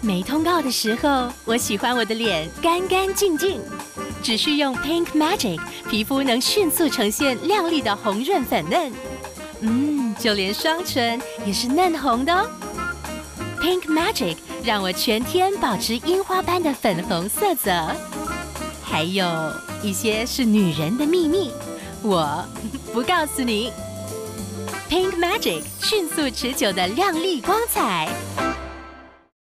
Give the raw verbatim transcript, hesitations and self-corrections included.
没通告的时候，我喜欢我的脸干干净净，只需用 Pink Magic， 皮肤能迅速呈现亮丽的红润粉嫩。嗯，就连双唇也是嫩红的哦。Pink Magic 让我全天保持樱花般的粉红色泽。还有一些是女人的秘密，我不告诉你。Pink Magic 迅速持久的亮丽光彩。